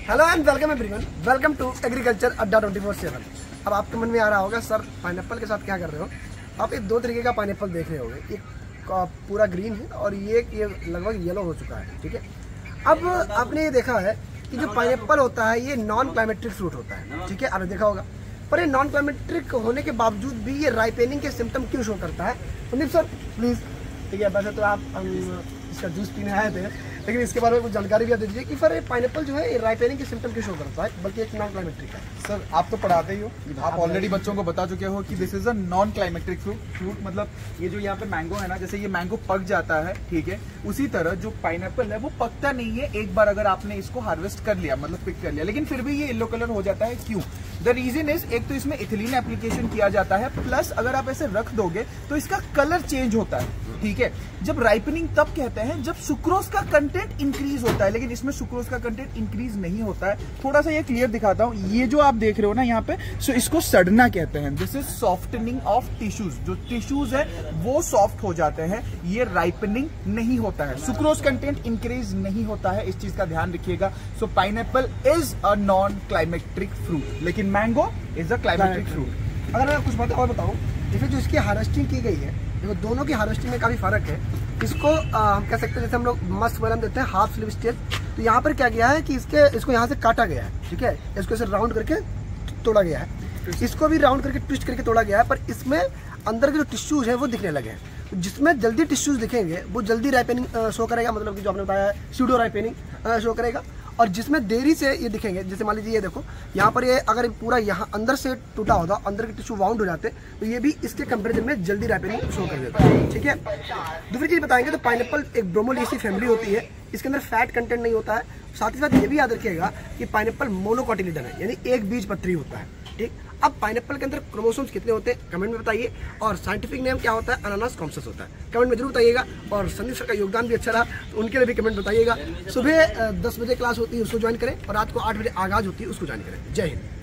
Hello and welcome everyone, welcome to agriculture Adda 24/7। अब आपके मन में आ रहा होगा सर पाइनएप्पल के साथ क्या कर रहे हो आप। ये दो तरीके का पाइनएप्पल देख रहे होंगे, एक पूरा ग्रीन है और ये लगभग येलो हो चुका है। ठीक है, अब आपने ये देखा है कि जो पाइनएप्पल होता है ये नॉन क्लाइमेट्रिक फ्रूट होता है। ठीक है, आपने देखा होगा, पर ये नॉन क्लाइमेट्रिक होने के बावजूद भी ये राइपेनिंग के सिम्टम क्यों शो करता है? Sandeep sir please. ठीक है, वैसे तो आप इसका जूस पीने आए थे, लेकिन इसके बारे में कुछ जानकारी भी दे दीजिए कि सर पाइनएप्पल जो है राइपेनिंग के सिम्टम क्यों शो करता है, बल्कि एक नॉन क्लाइमेट्रिक है। सर आप तो पढ़ाते ही हो, आप ऑलरेडी बच्चों को बता चुके हो कि this is a non climacteric fruit. मतलब ये जो यहाँ पे मैंगो है ना, जैसे ये मैंगो पक जाता है, ठीक है, उसी तरह जो पाइनएप्पल है वो पकता नहीं है एक बार अगर आपने इसको हार्वेस्ट कर लिया, मतलब पिक कर लिया, लेकिन फिर भी ये येलो कलर हो जाता है। क्यों? द रीजन इज, एक तो इसमें इथिलीन एप्लीकेशन किया जाता है, प्लस अगर आप ऐसे रख दोगे तो इसका कलर चेंज होता है। ठीक है, जब राइपनिंग तब कहते हैं जब सुक्रोज का कंटेंट इंक्रीज होता है, लेकिन इसमें सुक्रोज का कंटेंट इंक्रीज नहीं होता है। थोड़ा सा ये क्लियर दिखाता हूं, ये जो आप देख रहे हो ना यहाँ पे, सो इसको सड़ना कहते हैं। This is softening of tissues. जो टिश्यूज है वो सॉफ्ट हो जाते हैं, ये राइपनिंग नहीं होता है, सुक्रोज कंटेंट इंक्रीज नहीं होता है, इस चीज का ध्यान रखिएगा। So pineapple is a non climacteric fruit, लेकिन mango is a climacteric fruit. अगर मैं कुछ बात और बताऊं, जैसे जो इसकी हार्वेस्टिंग की गई है, देखो दोनों की हार्वेस्टिंग में काफी फर्क है। इसको हम कह सकते हैं, जैसे हम लोग मस्क मेलन देते हैं हाफ स्लिप स्टेज, तो यहाँ पर क्या किया है कि इसको यहाँ से काटा गया है। ठीक है, इसको ऐसे राउंड करके तोड़ा गया है, इसको भी राउंड करके ट्विस्ट करके तोड़ा गया है, पर इसमें अंदर के जो टिश्यूज है वो दिखने लगे हैं। जिसमें जल्दी टिश्यूज दिखेंगे वो जल्दी राइपेनिंग शो करेगा, मतलब कि जो आपने बताया है स्यूडो राइपेनिंग शो करेगा। और जिसमें देरी से ये दिखेंगे, जैसे मान लीजिए ये देखो यहाँ पर, ये अगर पूरा यहाँ अंदर से टूटा होता, अंदर के टिश्यू वाउंड हो जाते, तो ये भी इसके कंपैरिजन में जल्दी राइपेनिंग शो कर देता है। ठीक है, दूसरी चीज बताएंगे तो पाइनएप्पल एक ब्रोमोलिएसी फैमिली होती है, इसके अंदर फैट कंटेंट नहीं होता है। साथ ही साथ ये भी याद रखिएगा कि पाइनएप्पल मोनोकोटिलिडन है, यानी एक बीज पत्री होता है। ठीक, अब पाइनएप्पल के अंदर क्रोमोसोम्स कितने होते हैं कमेंट में बताइए, और साइंटिफिक नेम क्या होता है? अनानास कॉम्प्सस होता है, कमेंट में जरूर बताइएगा। और संदीप सर का योगदान भी अच्छा रहा तो उनके लिए भी कमेंट बताइएगा। सुबह 10 बजे क्लास होती है, उसको ज्वाइन करें, और रात को 8 बजे आगाज होती है, उसको ज्वाइन करें। जय हिंद।